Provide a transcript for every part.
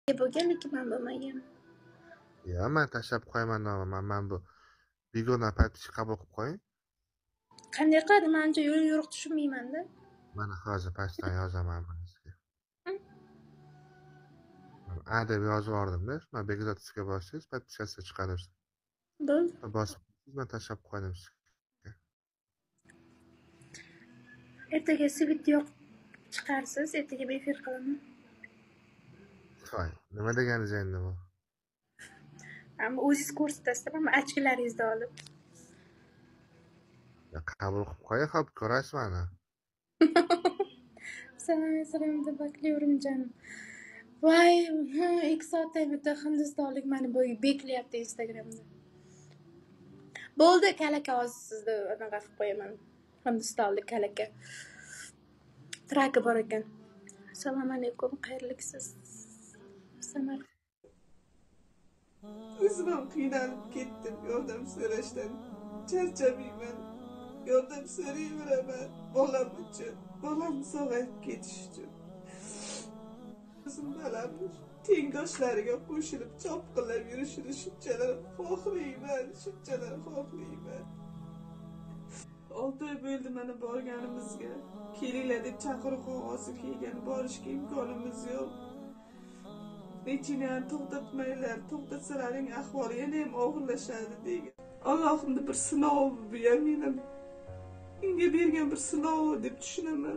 bo'lgan, lekin men bo'lmagan. Ya, men tashlab qo'yaman nomi. Men bu begona подписчик qabul qilib qo'ying. Qanday qiladi? Men ancha yo'q tushunmayman-da. Mana hozir pastdan yozaman sizga. A deb yozib yubordimda. Shuna Bekzodskiga bossangiz подпискasi chiqadi. Bo'ldi. Bosib men tashlab qo'ydim sizga. Ertaga video chiqarsiz, ertaga efir qilaman. Voy, nima deganingiz endi bu? Ammo o'zingiz ko'rsatasiz, men ochkolaringizni olib. Ya qabul qilib qo'ying, xo'p, ko'rasiz meni. Salom deb baklıyorum canım. Vay, 2 soatdan bitta hindistonlik meni beklayapti Instagramda. Bo'ldi, kalaka hozir sizni anaqa qilib qo'yaman. Hindistonlik kalaka. Traki bor ekan. Assalomu alaykum, xayrliksiz. Samar. O'zim ham qiynalib ketdim yordam so'rashdan. Charchamayman. Yordam so'rayveraman bolam uchun. Bolamni sog'ayib ketish uchun. O'zim bolam tengdoshlariga qo'shilib chopqillab yurishini shunchalar xohlayman. 6 oy bo'ldi mana borganimizga. Kelinglar deb chaqiruv qog'ozi kelgan, borishga imkonimiz yo'q. Nechini to'xtatmaylar, to'xtatsalaring ahvoli yana ham og'irlashadi degan. Allohimni bir sinov bu ham mening menga bergan bir sinov deb tushunaman.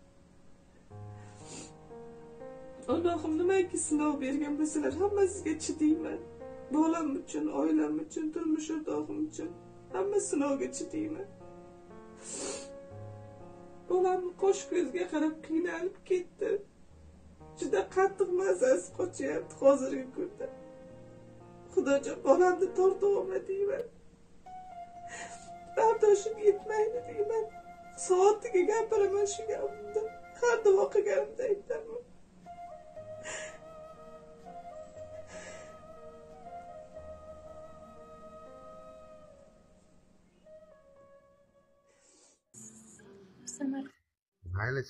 Allohim nimaiki sinov bergan bo'lsalar hammasiga chidayman. Bolam uchun, oilam uchun, turmush o'rtog'im uchun hamma sinovga chidayman. Bolamni qo'sh ko'zga qarab qiynalib ketdi. Juda qattiq mazasi qochyapti hozirgi kunda. Xudojon bolamni tortib olma deyman. Bardoshim yetmaydi deyman. Soatiga gapiraman shu gapimni. Har duo qilganimda aytaman. Samar. Mayli.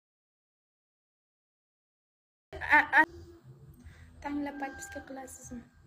Tanlab podpiska qilasizmi?